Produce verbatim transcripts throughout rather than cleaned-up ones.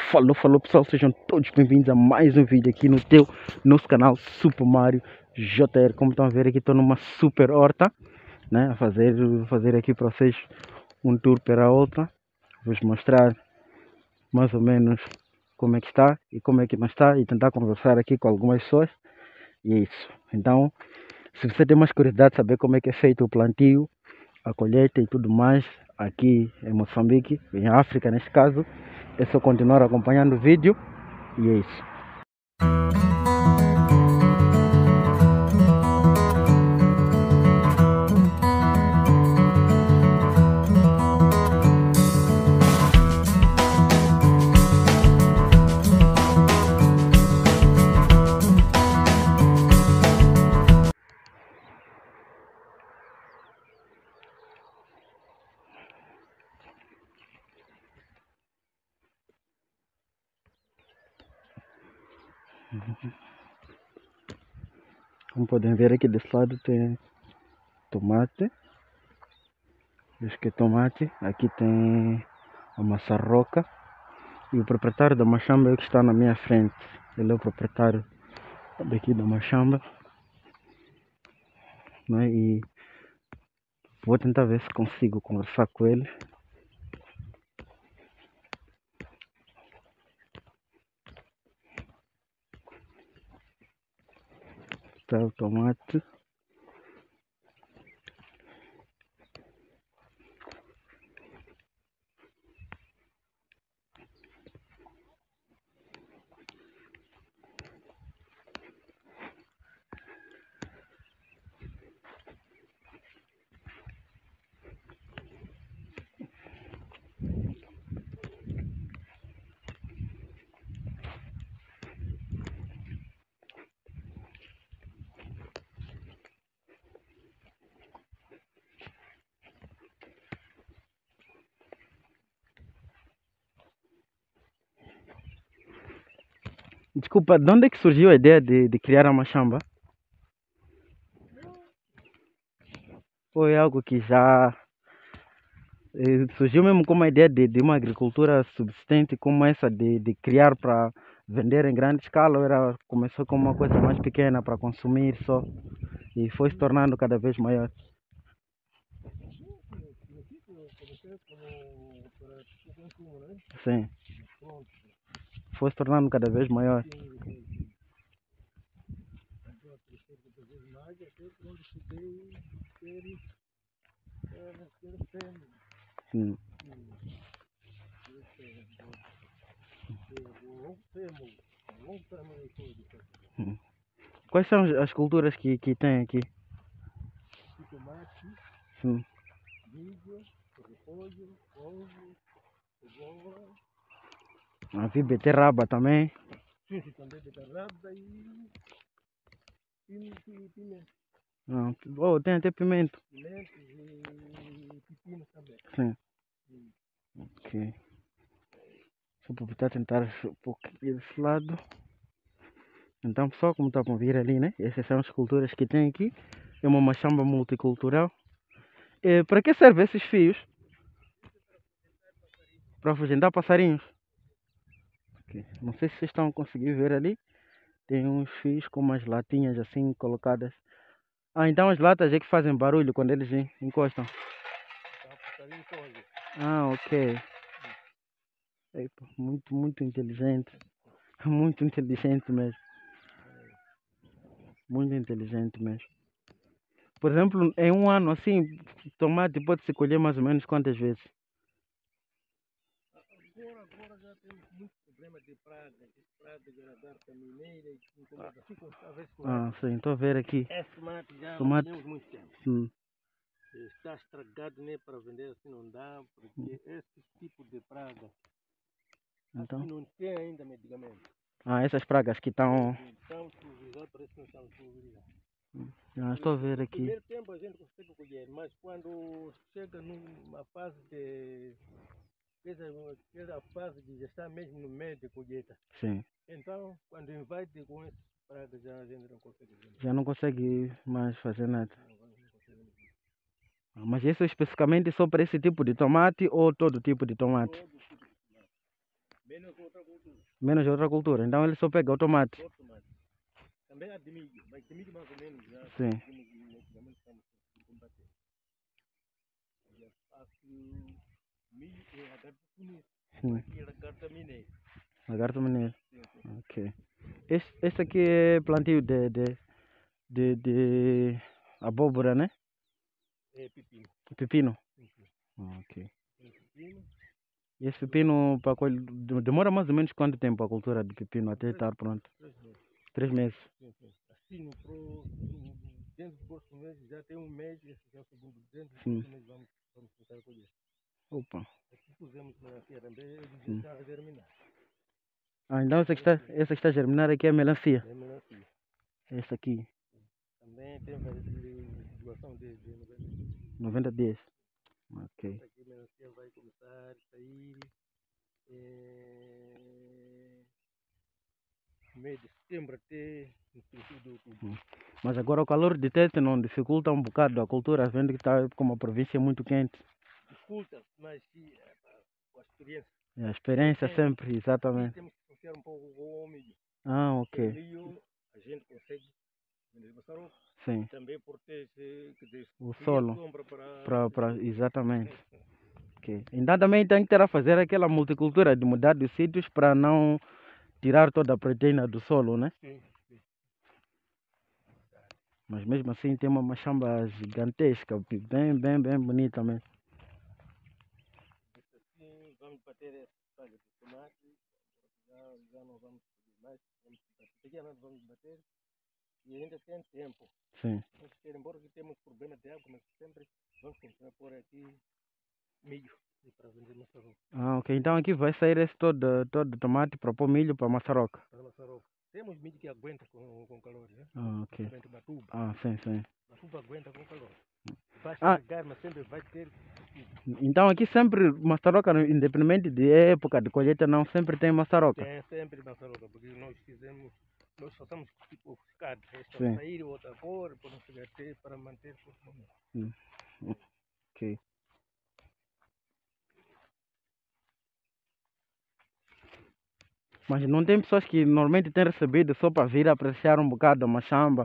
Falou, falou pessoal, sejam todos bem-vindos a mais um vídeo aqui no teu, nosso canal Super Mario J R. Como estão a ver aqui, estou numa super horta, né? A fazer, fazer aqui para vocês um tour para a outra. Vou-vos mostrar mais ou menos como é que está e como é que não está e tentar conversar aqui com algumas pessoas. E é isso. Então, se você tem mais curiosidade de saber como é que é feito o plantio, a colheita e tudo mais aqui em Moçambique, em África neste caso, é só continuar acompanhando o vídeo e é isso. Como podem ver aqui desse lado tem tomate, acho que é tomate, aqui tem a maçarroca e o proprietário da machamba é o que está na minha frente, ele é o proprietário daqui da machamba, né? E vou tentar ver se consigo conversar com ele. Está o tomate. Desculpa, de onde é que surgiu a ideia de, de criar a machamba? Foi algo que já eh, surgiu mesmo como a ideia de, de uma agricultura subsistente como essa de, de criar para vender em grande escala, ou era, começou como uma coisa mais pequena para consumir só e foi se tornando cada vez maior. Sim. Foi se tornando cada vez maior. Sim. Hum. Quais são as culturas que, que tem aqui? Tomate, Sim. milho, repolho, ovo, cebola. Havia beterraba também. Sim, sim, também beterraba e pimenta. Não. Oh, tem até pimento. Pimentos e pepinos também. Sim. Sim. Ok. Vou aproveitar tentar um pouquinho desse lado. Então pessoal, como estão a ver ali, né? Essas são as culturas que tem aqui. É uma machamba multicultural. E para que servem esses fios? Para afugentar passarinhos. Okay. Não sei se vocês estão a conseguir ver ali. Tem uns fios com umas latinhas assim colocadas. Ah, então as latas é que fazem barulho quando eles encostam. Ah, ok. Eita, muito, muito inteligente. Muito inteligente mesmo. Muito inteligente mesmo. Por exemplo, em um ano assim, tomate pode-se colher mais ou menos quantas vezes? Agora, agora já temos muito problema de praga, de praga de lagarta mineira e incomoda. Ficam a ver se Ah, sim, estou a ver aqui. esse tomate já Tomate. não temos muito tempo. Hum. Está estragado, nem para vender assim não dá, porque esse tipo de praga Então. aqui não tem ainda medicamento. Ah, essas pragas que estão. Então, pulverizar, parece que não estão pulverizar. Ah, estou a ver No aqui. primeiro tempo a gente consegue colher, mas quando chega numa fase de. Essa a fase de já está mesmo no meio de colheita. Sim. Então, quando invade com essas pragas, já a gente não consegue vender. Já não consegue mais fazer nada. Não, não consegue vender. Ah, mas isso especificamente só para esse tipo de tomate ou todo tipo de tomate? Todo tipo de tomate. menos outra cultura. Menos outra cultura. Então ele só pega o tomate. Só tomate. Também há de milho, mas de milho mais ou menos já Sim. conseguimos, antigamente estamos a combater. Já faço milho e lagarto bonito. Hum. Aqui é lagarto mineiro. Lagarto mineiro. Sim, sim. Ok. Esse, esse aqui é plantio de, de, de, de abóbora, né? É pepino. Pepino. Sim, sim. Ok. É pepino. E esse pepino para colher, demora mais ou menos quanto tempo a cultura de pepino até estar pronto? Três meses. Três meses. Sim, sim. Assim, no, pro, no, dentro do próximo mês, já tem um mês, esse já é o segundo, dentro do Sim. próximo mês vamos, vamos começar a colher. Opa. Aqui pusemos melancia também, ele já Sim. está a germinar. Ah, então essa que está, essa que está a germinar aqui é a melancia. É melancia. Essa aqui, Também tem doação de, de noventa dias. noventa dias. Ok. Essa aqui a melancia vai começar a sair em meio de setembro até no princípio de outubro. Hum. Mas agora o calor de Tete não dificulta um bocado a cultura, vendo que está com uma província muito quente. Dificulta, mas sim, é, pá, com a experiência. É a experiência Tem- sempre, Aqui exatamente. temos que confiar um pouco com o milho. Ah, O ok. milho a gente consegue vender Massaró. Sim. Também protege, quer dizer, O cria solo. sombra para... Pra, pra, exatamente. Ok. Então também tem que ter a fazer aquela multicultura de mudar de sítios para não tirar toda a proteína do solo, né? Sim, sim. Mas mesmo assim tem uma machamba gigantesca, bem, bem, bem bonita mesmo. Assim, vamos bater essa palha de tomate, já, já não vamos fazer mais, vamos bater. Daqui nós vamos bater e ainda tem tempo. Sim. Vamos ter, embora que temos problema de água, mas sempre vamos continuar por aqui milho para vender Massaró. Ah, ok. Então aqui vai sair esse todo, todo tomate para pôr milho para maçaroca. Para Massaró. Temos milho que aguenta com, com calor, né? Ah, ok. Aguenta Batuba. Ah, sim, sim. Batuba aguenta com calor. Basta Ah. regar, mas sempre vai ter. Então aqui sempre maçaroca, independente de época de colheita, não sempre tem maçaroca. Tem sempre Massaró, porque nós fizemos, nós façamos tipo escada, esta Sim. sair outra fora, para não chegar até, para manter todo mundo. Hum. Ok. Mas não tem pessoas que normalmente têm recebido só para vir apreciar um bocado a machamba.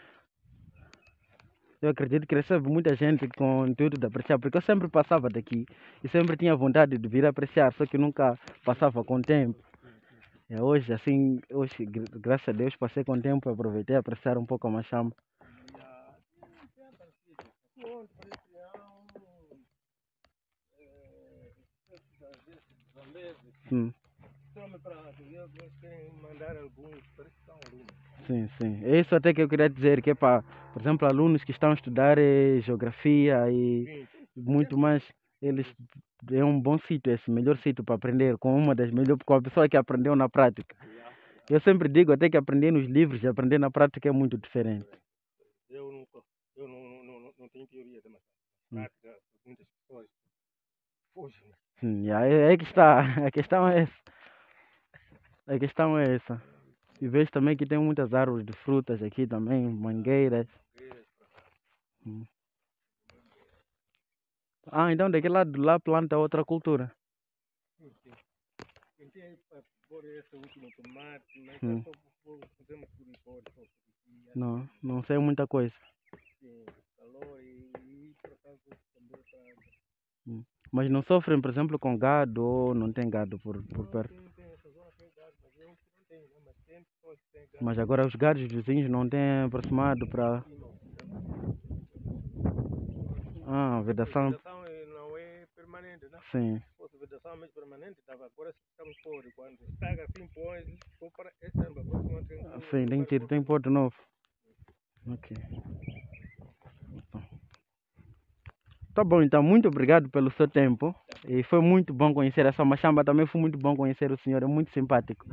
Eu acredito que recebe muita gente com o intuito de apreciar, porque eu sempre passava daqui e sempre tinha vontade de vir apreciar, só que nunca passava com tempo. E hoje, assim, hoje, gra- graças a Deus, passei com tempo e aproveitei a apreciar um pouco a machamba. Hum. Querem mandar alguns, parece que são alunos. Sim, sim. É isso até que eu queria dizer, que é para, por exemplo, alunos que estão a estudar eh, geografia e Sim, muito mais, eles é um bom sítio, esse melhor sítio para aprender, com uma das melhores, com a pessoa que aprendeu na prática. Eu sempre digo até que aprender nos livros e aprender na prática é muito diferente. Eu nunca, eu não, não, não, não tenho teoria da Hum. prática, muitas pessoas fogem. Sim, e aí é que está, a questão é essa. A questão é essa. E vejo também que tem muitas árvores de frutas aqui também, mangueiras. Hum. Ah, então daquele lado lá planta outra cultura. Tentei pôr esse último tomate, mas Hum. só fazemos por fora, só porque Não, não sei muita coisa. tem calor e por acaso também para... Hum. Mas não sofrem, por exemplo, com gado ou não tem gado por, por perto. Tem, tem, essa zona tem gado, mas eu não tenho, né? Mas tem pessoas que têm gado. Mas agora os gados vizinhos não têm aproximado para. Ah, a A vedação. vedação não é permanente, né? Sim. Se fosse vedação mesmo permanente, dava. Agora estamos fora. Quando estaga assim, põe, for para esse ano, a próxima tem que... Sim, tem que ter, tem porto novo. Ok. Tá bom, então, muito obrigado pelo seu tempo. E foi muito bom conhecer essa machamba, também foi muito bom conhecer o senhor, é muito simpático.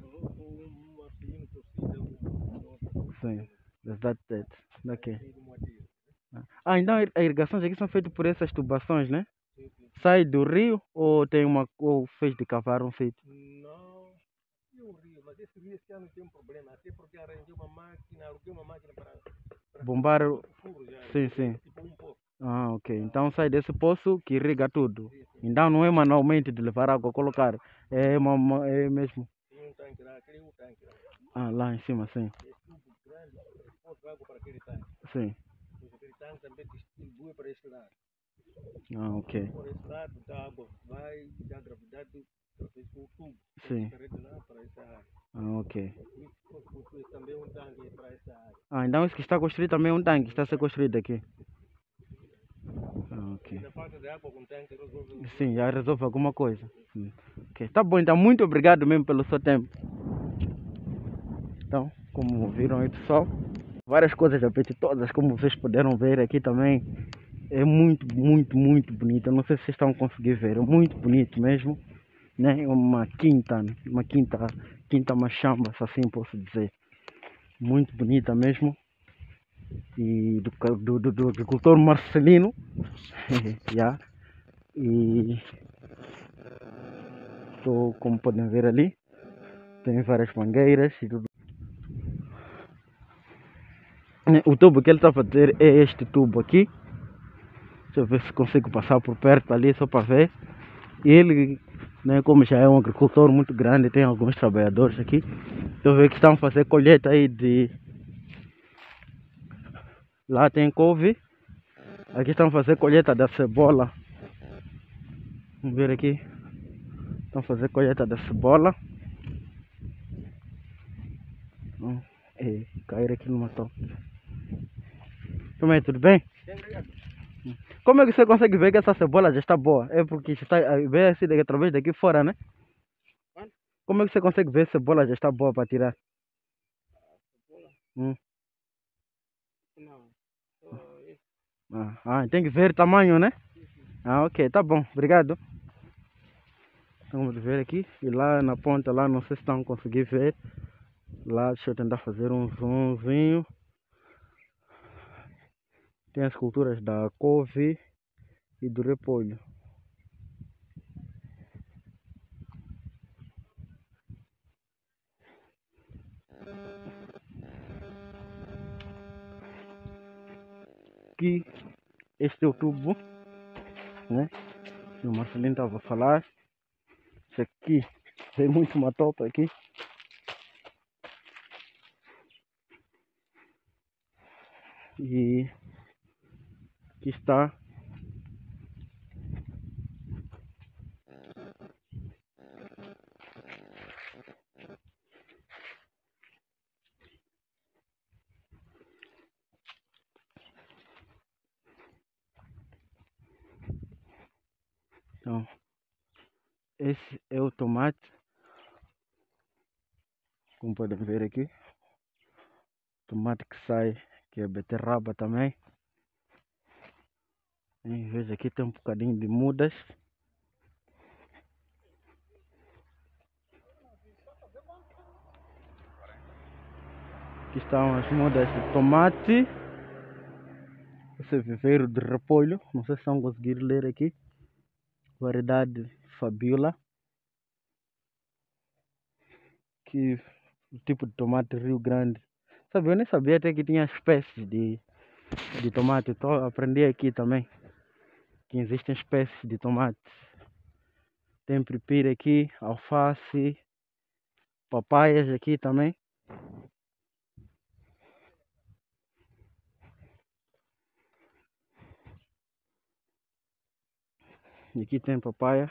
Sim, that's it. Ok. Ah, então as irrigações aqui são feitas por essas tubações, né? Sai do rio ou tem uma ou fez de cavar um sítio? Não, e o rio, mas esse rio esse ano tem um problema, até porque arranjei uma máquina, aluguei uma máquina para, para Bombar. fazer um furo já, Sim, sim. tipo um pouco. Ah, ok. Então sai desse poço que irriga tudo. Sim, sim. Então não é manualmente de levar água, colocar. É, uma, uma- é mesmo. Tem um tanque lá, aquele é um tanque lá. Ah, lá em cima, sim. É tubo grande, transporta água para aquele tanque. Sim. Pois aquele tanque também distribui para esse lado. Ah, ok. Por esse lado, então a água vai dar gravidade através do tubo. Sim. Carrega lá para essa área. Ah, ok. Isso construi também um tanque para essa área. Ah, então isso que está construído também é um tanque, está a ser construído aqui. Ah, ok. Na falta de água com tanque resolve. Sim, já resolve alguma coisa. Hum. Ok, tá bom, então muito obrigado mesmo pelo seu tempo. Então, como viram aí pessoal, várias coisas a peixe, todas como vocês puderam ver aqui também. É muito, muito, muito bonito. Eu não sei se vocês estão conseguindo ver, é muito bonito mesmo. Né? É uma quinta, uma quinta, quinta machamba, se assim posso dizer. Muito bonita mesmo. E do, do, do, do agricultor Marcelino. Yeah. E tô, como podem ver ali, tem várias mangueiras e tudo. O tubo que ele está a fazer é este tubo aqui. Deixa eu ver se consigo passar por perto ali só para ver. E ele, né, como já é um agricultor muito grande, tem alguns trabalhadores aqui. Eu vejo que estão a fazer colheita aí de... Lá tem couve. Aqui estão a fazer colheita da cebola. Vamos ver aqui. Estão a fazer colheita da cebola. Hum, e cair aqui numa toca. Como é, tudo bem? Como é que você consegue ver que essa cebola já está boa? É porque está vê assim daqui, através daqui fora, né? Como é que você consegue ver se a cebola já está boa para tirar? Hum. Não. Só esse. Ah, ah, tem que ver o tamanho, né? Ah, ok, tá bom, obrigado. Vamos ver aqui. E lá na ponta, lá, não sei se estão conseguindo ver. Lá, deixa eu tentar fazer um zoomzinho. Tem as culturas da couve e do repolho. Aqui, este é o tubo, né? Que o Marcelino estava a falar. Isso aqui, tem muito matopa aqui. E aqui está. Então, esse é o tomate. Como podem ver aqui. Tomate que sai, que é beterraba também. E veja aqui tem um bocadinho de mudas. Aqui estão as mudas de tomate. Esse é viveiro de repolho. Não sei se estão conseguir ler aqui. Variedade Fabiola. Que o tipo de tomate Rio Grande. Sabe, eu nem sabia até que tinha espécies de, de tomate. Então aprendi aqui também que existem espécies de tomate. Tem pepira aqui, alface, papaias aqui também. E aqui tem papaya.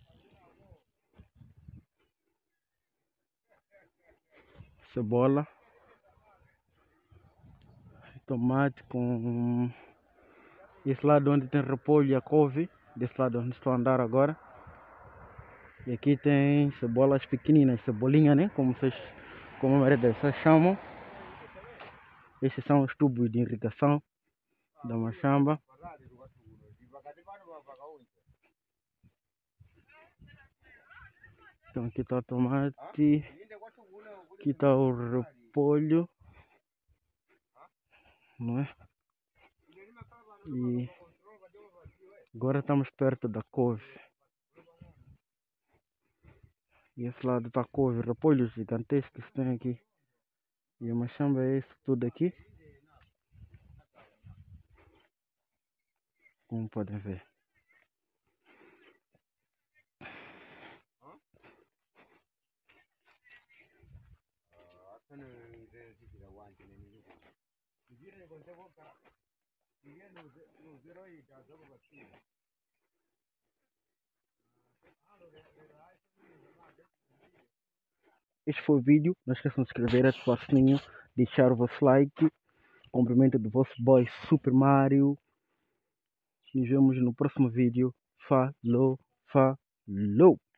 Cebola. Tomate com... Esse lado onde tem repolho e a couve. Desse lado onde estou a andar agora. E aqui tem cebolas pequeninas, cebolinha, né? Como vocês, como a maioria dessas chamam. Esses são os tubos de irrigação da machamba. Então aqui está o tomate. Aqui está o repolho. Não é? E agora estamos perto da couve. E esse lado está couve, repolhos gigantescos que tem aqui. E a machamba é isso tudo aqui. Como podem ver. Este foi o vídeo. Não esqueçam de inscrever, ativar o sininho, deixar o vosso like. Cumprimento do vosso boy Super Mario. Nos vemos no próximo vídeo. Falou, falou.